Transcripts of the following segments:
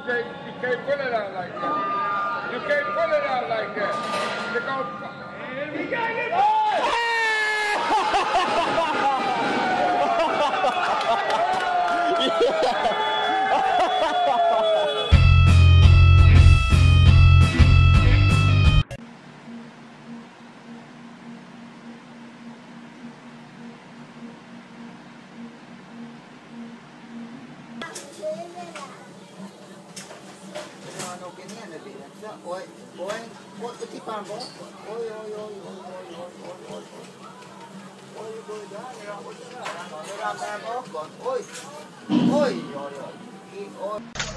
You can't pull it out like that. You can't pull it out like that. You're gonna... We got it! Ôi, ôi, cái chiếc bàn bố. Ôi, ôi, ôi, ôi, ôi, ôi, ôi, ôi. Ôi, ôi, đó, này ôi, nó ra bàn bố còn. Ôi, ôi, ôi, ôi, ôi.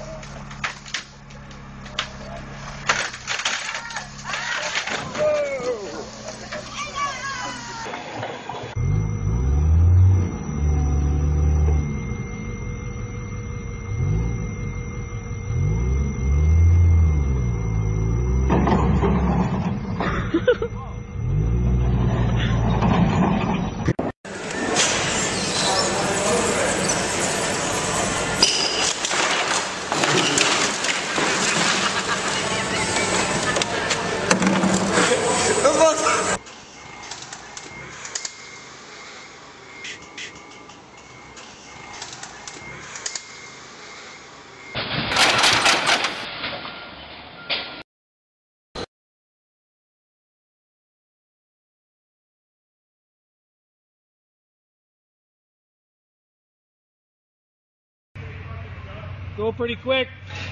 Go pretty quick.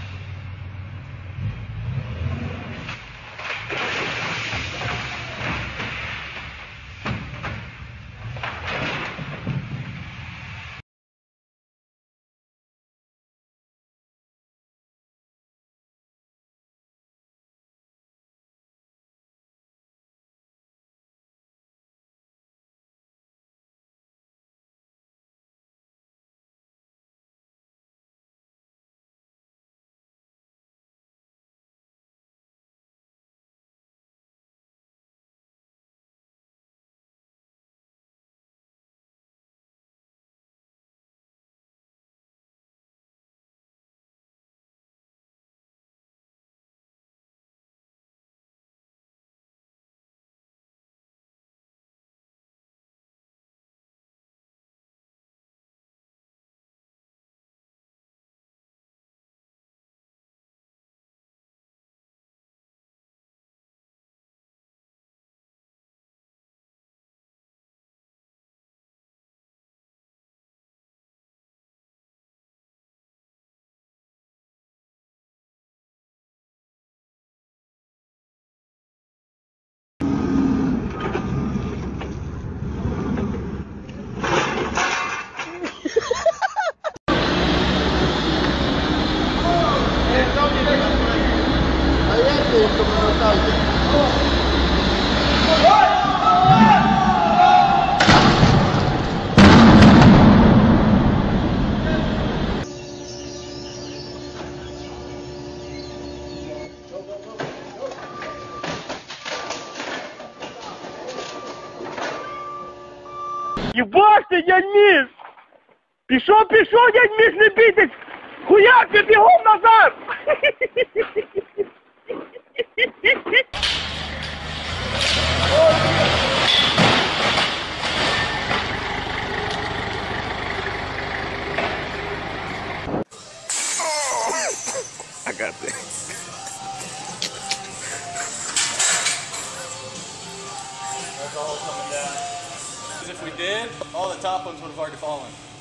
Єбаште, дядь Міш! Пішов, дядь Міш, не бійтесь! Хуяк, ти бігом назад! I got this. That's all coming down. If we did, all the top ones would have already fallen.